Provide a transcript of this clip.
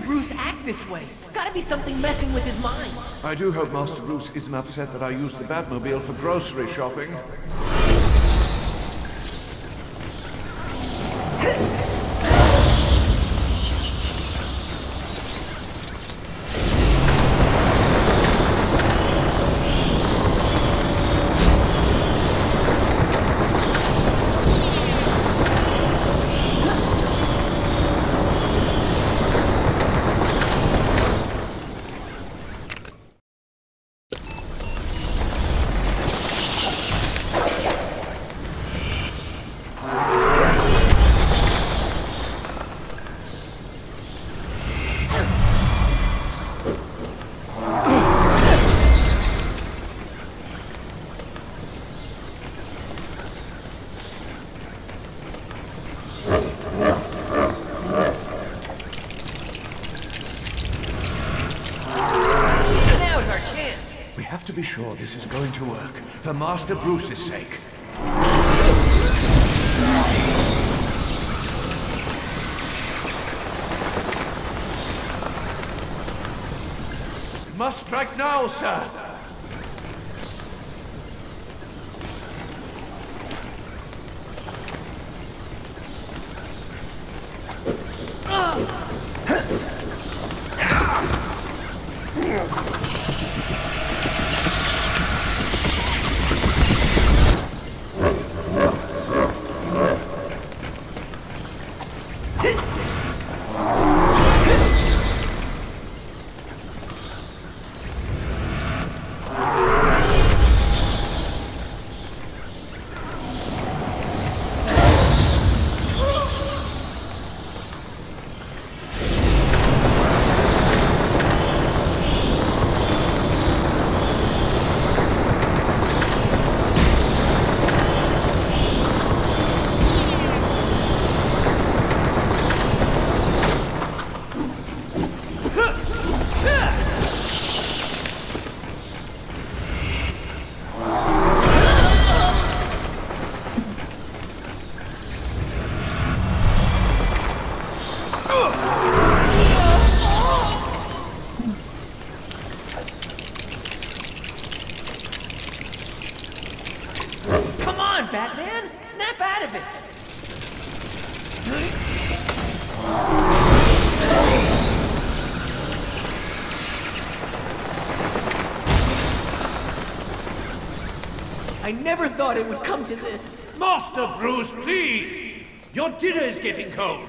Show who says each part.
Speaker 1: Bruce act this way? Gotta be something messing with his mind.
Speaker 2: I do hope Master Bruce isn't upset that I used the Batmobile for grocery shopping. We have to be sure this is going to work, for Master Bruce's sake. We must strike now, sir!
Speaker 1: Batman! Snap out of it! I never thought it would come to this.
Speaker 3: Master Bruce, please! Your dinner is getting cold.